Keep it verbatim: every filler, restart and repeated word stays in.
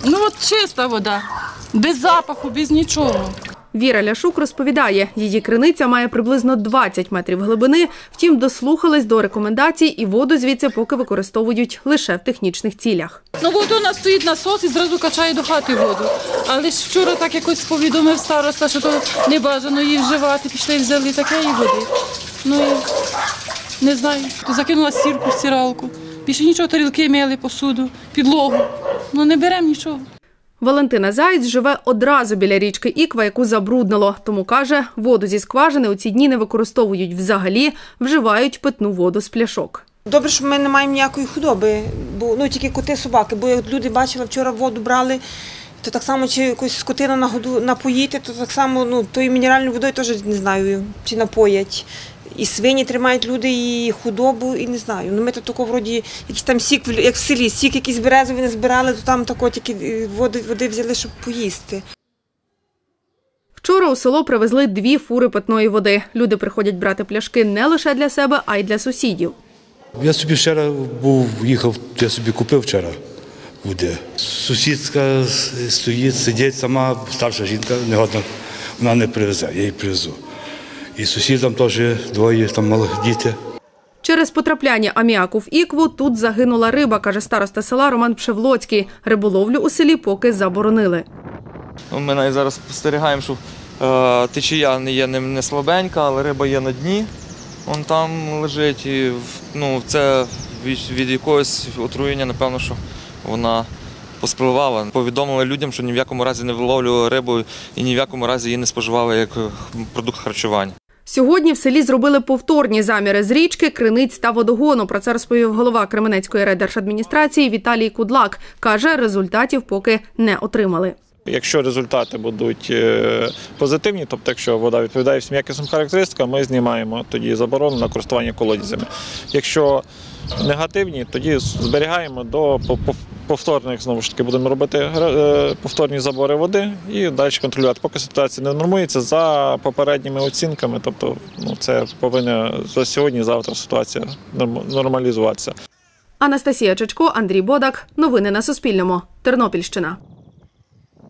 Ну от чиста вода, без запаху, без нічого. Віра Ляшук розповідає, її криниця має приблизно двадцять метрів глибини, втім дослухались до рекомендацій і воду звідси поки використовують лише в технічних цілях. Ну от у нас стоїть насос і зразу качає до хати воду. Але ж вчора так якось повідомив староста, що то не бажано її вживати, пішли і взяли такої води. Ну і не знаю, то закинула сірку в стиралку. Більше нічого, тарілки мили, посуду, підлогу. Ну не беремо нічого. Валентина Заєць живе одразу біля річки Іква, яку забруднило. Тому, каже, воду зі скважини у ці дні не використовують взагалі, вживають питну воду з пляшок. Добре, що ми не маємо ніякої худоби, бо ну, тільки коти, собаки. Бо як люди бачили, вчора воду брали, то так само, чи якусь скотину нагоду напоїти, то так само ну, тою мінеральною водою теж не знаю, чи напоять. І свині тримають люди, і худобу, і не знаю. Ну, ми тут тако, вроді, якийсь там сік, як в селі, сік якийсь березовий не збирали, то там тако тільки води, води взяли, щоб поїсти. Вчора у село привезли дві фури питної води. Люди приходять брати пляшки не лише для себе, а й для сусідів. Я собі вчора був, їхав, я собі купив вчора води. Сусідка стоїть, сидить сама, старша жінка, негодна, вона не привезе, я її привезу. І сусідам теж двоє там малих діти. Через потрапляння аміаку в Ікву тут загинула риба, каже староста села Роман Пшевлоцький. Риболовлю у селі поки заборонили. Ми навіть зараз спостерігаємо, що е, течія не є не слабенька, але риба є на дні. Вон там лежить. І, ну, це від, від якогось отруєння, напевно, що вона поспливала. Повідомили людям, що ні в якому разі не виловлювали рибу і ні в якому разі її не споживали як продукт харчування. Сьогодні в селі зробили повторні заміри з річки, криниць та водогону. Про це розповів голова Кременецької райдержадміністрації Віталій Кудлак. Каже, результатів поки не отримали. Якщо результати будуть позитивні, тобто якщо вода відповідає всім якісним характеристикам, ми знімаємо тоді заборону на користування колодязями. Якщо негативні, тоді зберігаємо до повторних, знову ж таки, будемо робити повторні забори води і далі контролювати. Поки ситуація не нормується за попередніми оцінками, тобто ну, це повинна за сьогодні-завтра ситуація нормалізуватися. Анастасія Чечко, Андрій Бодак. Новини на Суспільному. Тернопільщина.